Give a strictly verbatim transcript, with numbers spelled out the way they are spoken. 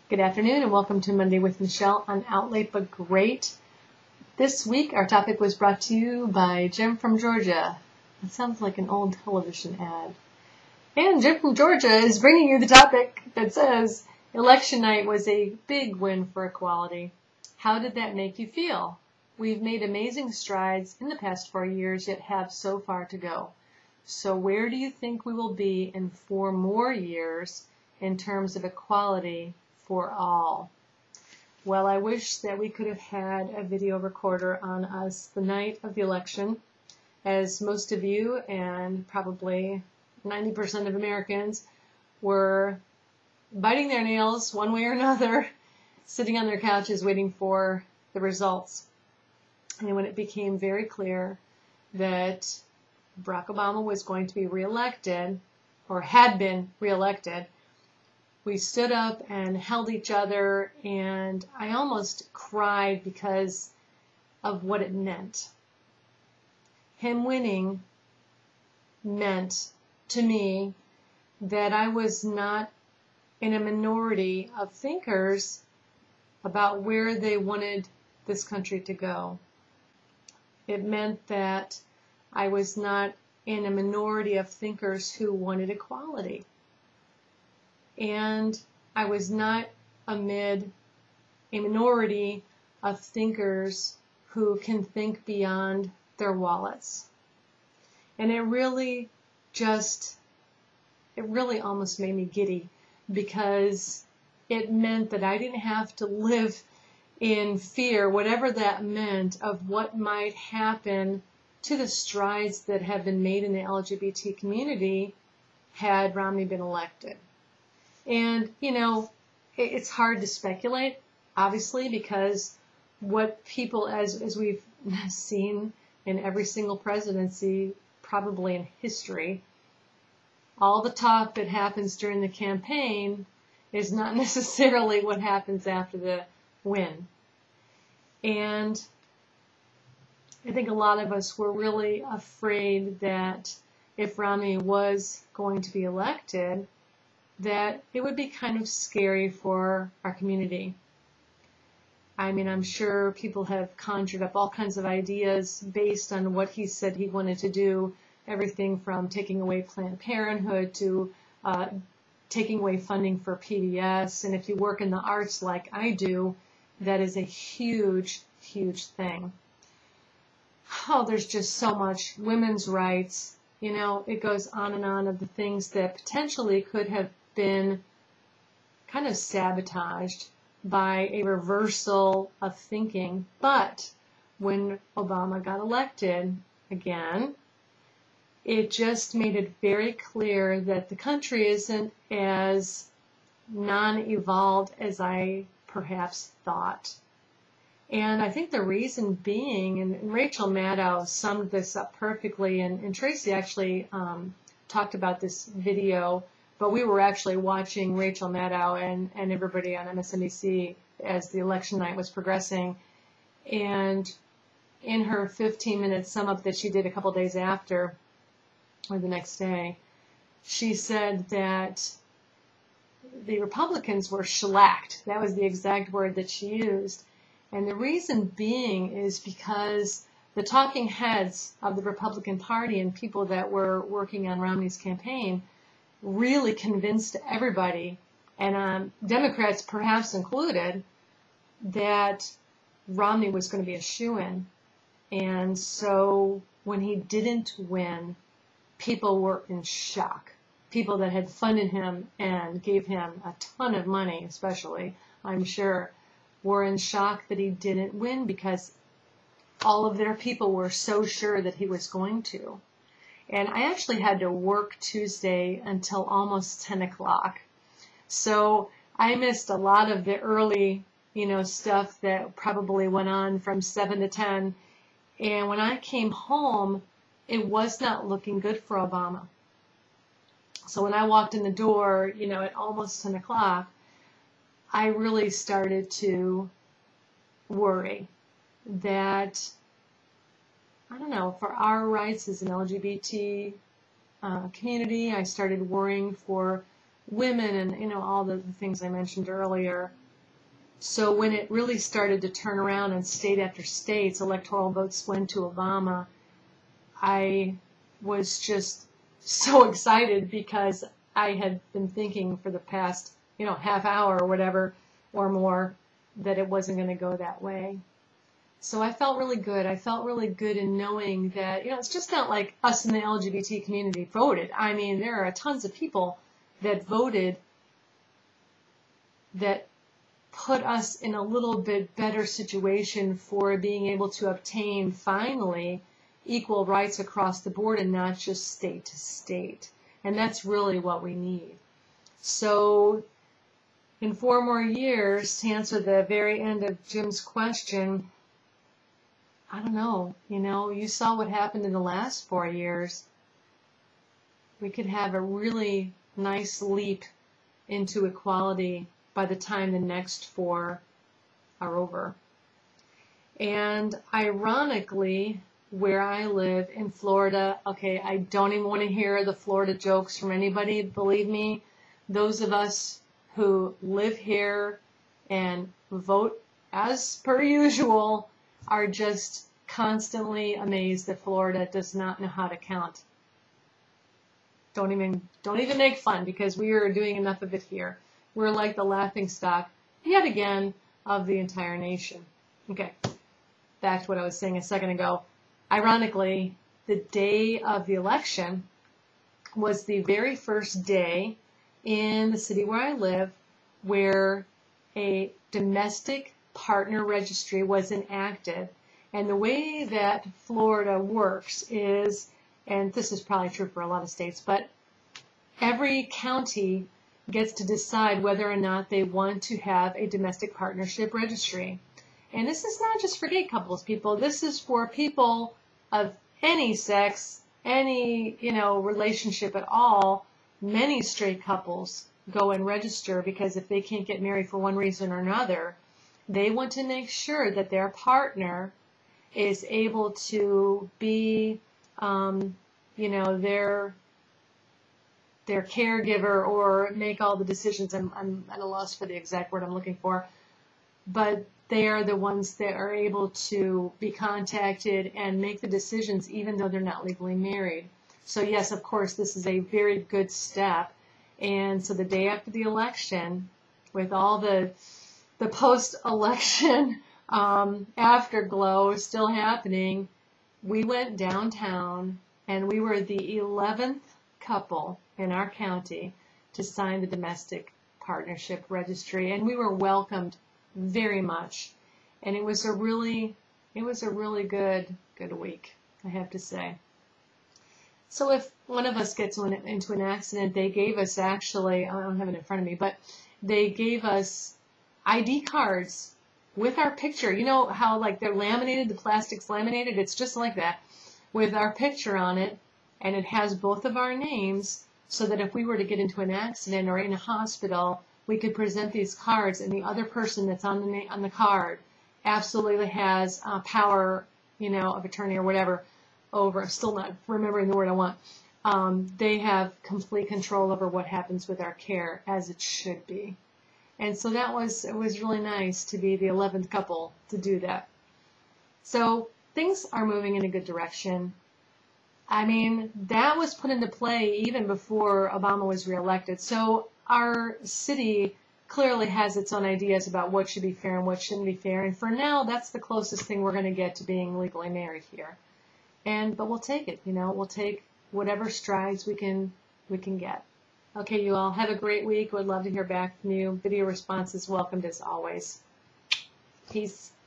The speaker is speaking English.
Good afternoon and welcome to Monday with Michelle on Out Late But Great. This week our topic was brought to you by Jim from Georgia. It sounds like an old television ad. And Jim from Georgia is bringing you the topic that says, election night was a big win for equality. How did that make you feel? We've made amazing strides in the past four years, yet have so far to go. So where do you think we will be in four more years in terms of equality for all? Well, I wish that we could have had a video recorder on us the night of the election, as most of you and probably ninety percent of Americans were biting their nails one way or another, sitting on their couches waiting for the results. And when it became very clear that Barack Obama was going to be reelected, or had been reelected, we stood up and held each other, and I almost cried because of what it meant. Him winning meant to me that I was not in a minority of thinkers about where they wanted this country to go. It meant that I was not in a minority of thinkers who wanted equality. And I was not amid a minority of thinkers who can think beyond their wallets. And it really just, it really almost made me giddy, because it meant that I didn't have to live in fear, whatever that meant, of what might happen to the strides that have been made in the L G B T community had Romney been elected. And, you know, it's hard to speculate, obviously, because what people, as, as we've seen in every single presidency, probably in history, all the talk that happens during the campaign is not necessarily what happens after the win. And I think a lot of us were really afraid that if Romney was going to be elected, that it would be kind of scary for our community. I mean, I'm sure people have conjured up all kinds of ideas based on what he said he wanted to do, everything from taking away Planned Parenthood to uh, taking away funding for P B S. And if you work in the arts like I do, that is a huge, huge thing. Oh, there's just so much. Women's rights, you know, it goes on and on of the things that potentially could have been kind of sabotaged by a reversal of thinking. But when Obama got elected again, it just made it very clear that the country isn't as non-evolved as I perhaps thought. And I think the reason being, and Rachel Maddow summed this up perfectly, and, and Tracy actually um, talked about this video, but we were actually watching Rachel Maddow and, and everybody on M S N B C as the election night was progressing. And in her fifteen minute sum up that she did a couple days after, or the next day, she said that the Republicans were shellacked. That was the exact word that she used. And the reason being is because the talking heads of the Republican Party and people that were working on Romney's campaign really convinced everybody, and um, Democrats perhaps included, that Romney was going to be a shoo-in. And so when he didn't win, people were in shock. People that had funded him and gave him a ton of money, especially, I'm sure, were in shock that he didn't win, because all of their people were so sure that he was going to. And I actually had to work Tuesday until almost ten o'clock. So I missed a lot of the early, you know, stuff that probably went on from seven to ten. And when I came home, it was not looking good for Obama. So when I walked in the door, you know, at almost ten o'clock, I really started to worry that, I don't know, for our rights as an L G B T uh, community, I started worrying for women and, you know, all the things I mentioned earlier. So when it really started to turn around and state after states, electoral votes went to Obama, I was just so excited because I had been thinking for the past, you know, half hour or whatever or more that it wasn't going to go that way. So I felt really good. I felt really good in knowing that, you know, it's just not like us in the L G B T community voted. I mean, there are tons of people that voted that put us in a little bit better situation for being able to obtain finally equal rights across the board and not just state to state. And that's really what we need. So in four more years, to answer the very end of Jim's question, I don't know, you know, you saw what happened in the last four years. We could have a really nice leap into equality by the time the next four are over. And ironically, where I live in Florida, okay, I don't even want to hear the Florida jokes from anybody. Believe me, those of us who live here and vote as per usual are just constantly amazed that Florida does not know how to count. Don't even, don't even make fun because we are doing enough of it here. We're like the laughingstock, yet again, of the entire nation. Okay, back to what I was saying a second ago. Ironically, the day of the election was the very first day in the city where I live where a domestic partner registry was enacted. And the way that Florida works is, and this is probably true for a lot of states, but every county gets to decide whether or not they want to have a domestic partnership registry. And this is not just for gay couples, people. This is for people of any sex, any, you know, relationship at all. Many straight couples go and register because if they can't get married for one reason or another, they want to make sure that their partner is able to be, um, you know, their their caregiver or make all the decisions. I'm, I'm at a loss for the exact word I'm looking for. But they are the ones that are able to be contacted and make the decisions even though they're not legally married. So yes, of course, this is a very good step. And so the day after the election, with all the the post-election um, afterglow still happening, we went downtown and we were the eleventh couple in our county to sign the domestic partnership registry, and we were welcomed very much. And it was a really, it was a really good, good week, I have to say. So if one of us gets into an accident, they gave us actually, I don't have it in front of me, but they gave us I D cards with our picture. You know how like they're laminated, the plastic's laminated? It's just like that with our picture on it, and it has both of our names so that if we were to get into an accident or in a hospital, we could present these cards, and the other person that's on the on the card absolutely has uh, power, you know, of attorney or whatever over. I'm still not remembering the word I want. Um, they have complete control over what happens with our care, as it should be. And so that was it was really nice to be the eleventh couple to do that. So things are moving in a good direction. I mean, that was put into play even before Obama was reelected. So our city clearly has its own ideas about what should be fair and what shouldn't be fair. And for now, that's the closest thing we're going to get to being legally married here. And but we'll take it, you know, we'll take whatever strides we can we can get. Okay, you all have a great week. Would love to hear back from you. Video responses welcomed as always. Peace.